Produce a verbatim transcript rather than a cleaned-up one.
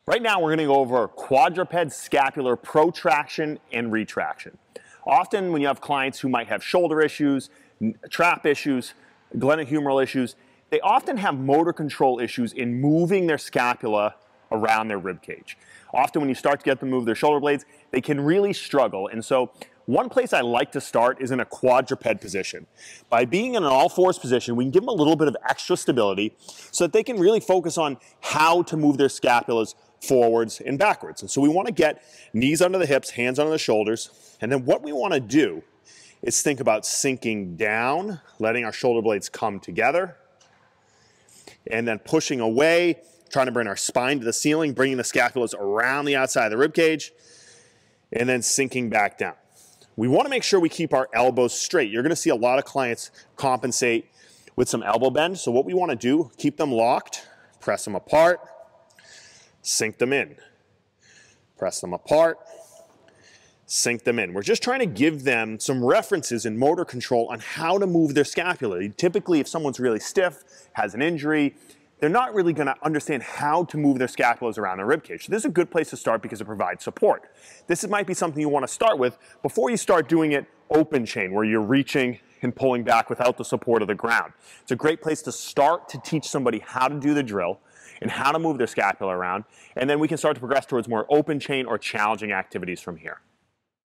Right now we're going to go over quadruped, scapular, protraction, and retraction. Often when you have clients who might have shoulder issues, trap issues, glenohumeral issues, they often have motor control issues in moving their scapula around their rib cage. Often when you start to get them to move their shoulder blades, they can really struggle. And so one place I like to start is in a quadruped position. By being in an all fours position, we can give them a little bit of extra stability so that they can really focus on how to move their scapulas forwards and backwards. And so we want to get knees under the hips, hands under the shoulders. And then what we want to do is think about sinking down, letting our shoulder blades come together, and then pushing away, trying to bring our spine to the ceiling, bringing the scapulas around the outside of the rib cage, and then sinking back down. We want to make sure we keep our elbows straight. You're going to see a lot of clients compensate with some elbow bend. So what we want to do, keep them locked, press them apart, sink them in. Press them apart, sink them in. We're just trying to give them some references in motor control on how to move their scapula. Typically, if someone's really stiff, has an injury, they're not really going to understand how to move their scapulas around their ribcage. So this is a good place to start because it provides support. This might be something you want to start with before you start doing it open chain, where you're reaching and pulling back without the support of the ground. It's a great place to start to teach somebody how to do the drill and how to move their scapula around, and then we can start to progress towards more open chain or challenging activities from here.